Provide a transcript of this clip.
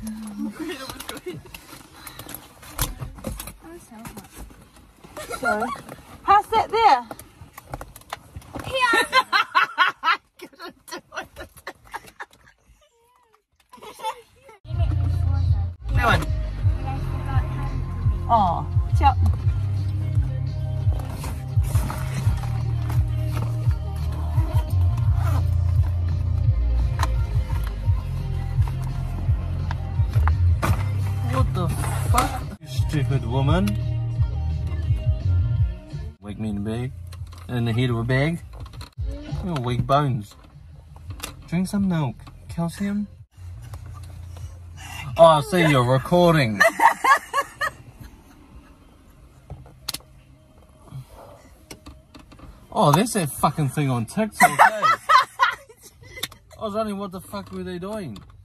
So, pass that there. Here. That one. Oh, ciao. What the fuck? You stupid woman. Wake me in the bag. In the head of a bag. Oh, weak bones. Drink some milk. Calcium. Oh, I see you're recording. Oh, that's that fucking thing on TikTok, eh? I was wondering what the fuck were they doing?